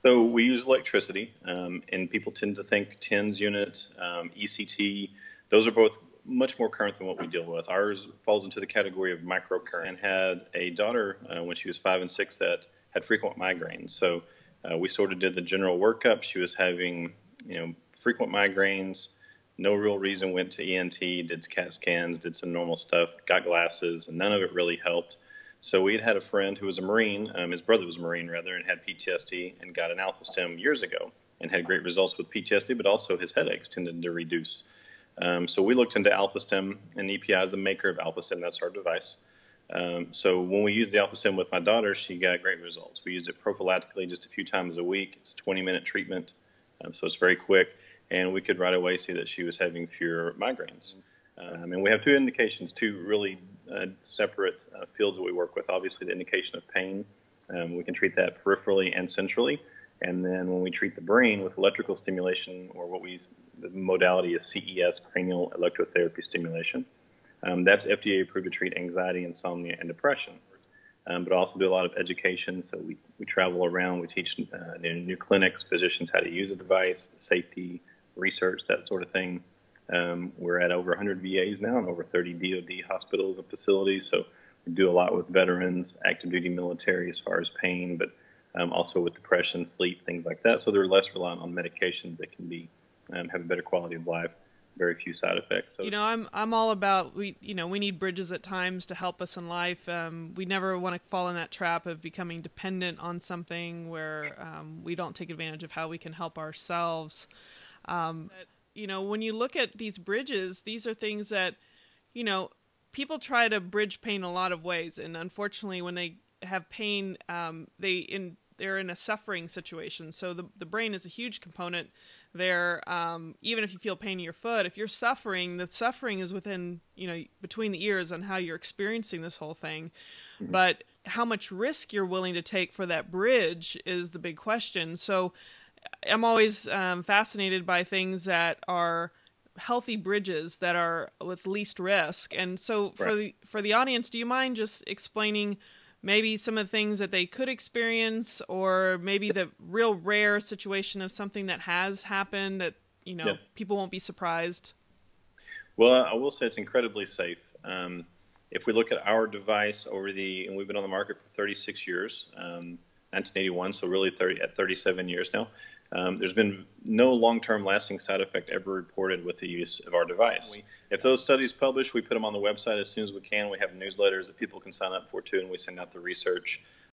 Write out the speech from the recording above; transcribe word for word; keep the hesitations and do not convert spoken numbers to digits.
So we use electricity, um, and people tend to think TENS units, um, E C T, those are both much more current than what we deal with. Ours falls into the category of microcurrent, and had a daughter uh, when she was five and six that had frequent migraines. So uh, we sort of did the general workup. She was having, you know, frequent migraines, no real reason, went to E N T, did CAT scans, did some normal stuff, got glasses, and none of it really helped. So we had had a friend who was a Marine, um, his brother was a Marine rather, and had P T S D and got an Alpha-Stim years ago and had great results with P T S D, but also his headaches tended to reduce. Um, so we looked into Alpha-Stim, and E P I is the maker of Alpha-Stim. That's our device. Um, so when we used the Alpha-Stim with my daughter, she got great results. We used it prophylactically just a few times a week. It's a twenty minute treatment, um, so it's very quick, and we could right away see that she was having fewer migraines. Um, and we have two indications, two really uh, separate uh, fields that we work with. Obviously, the indication of pain, um, we can treat that peripherally and centrally. And then when we treat the brain with electrical stimulation, or what we, the modality is C E S, cranial electrotherapy stimulation. Um, that's F D A approved to treat anxiety, insomnia, and depression. Um, but also do a lot of education. So we, we travel around, we teach uh, new, new clinics, physicians how to use a device, safety, research, that sort of thing. Um, we're at over one hundred V As now and over thirty D O D hospitals and facilities. So we do a lot with veterans, active duty military as far as pain, but um, also with depression, sleep, things like that. So they're less reliant on medications that can be um, have a better quality of life, very few side effects. So, you know, I'm I'm all about we you know we need bridges at times to help us in life. Um, we never want to fall in that trap of becoming dependent on something where um, we don't take advantage of how we can help ourselves. Um, but, you know, when you look at these bridges, these are things that, you know, people try to bridge pain a lot of ways. And unfortunately, when they have pain, um, they in they're in a suffering situation. So the, the brain is a huge component there. Um, even if you feel pain in your foot, if you're suffering, the suffering is within, you know, between the ears on how you're experiencing this whole thing. Mm-hmm. But how much risk you're willing to take for that bridge is the big question. So I'm always um, fascinated by things that are healthy bridges that are with least risk. And so for right. the for the audience, do you mind just explaining maybe some of the things that they could experience, or maybe the real rare situation of something that has happened that, you know, yeah. people won't be surprised? Well, I will say it's incredibly safe. Um, if we look at our device over the, and we've been on the market for thirty-six years, um, nineteen eighty-one, so really thirty, at thirty-seven years now. Um, there's been no long-term lasting side effect ever reported with the use of our device. We, if those studies publish, we put them on the website as soon as we can. We have newsletters that people can sign up for too, and we send out the research